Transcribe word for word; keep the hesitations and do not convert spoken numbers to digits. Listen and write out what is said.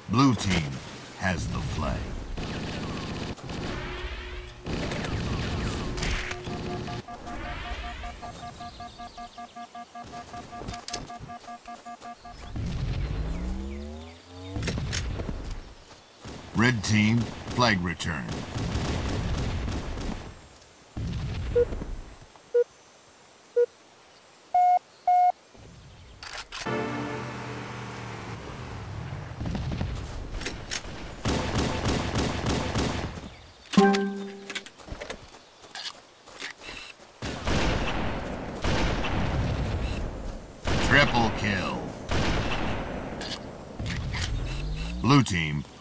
Blue team has the flag. Red team, flag return. Triple kill. Blue team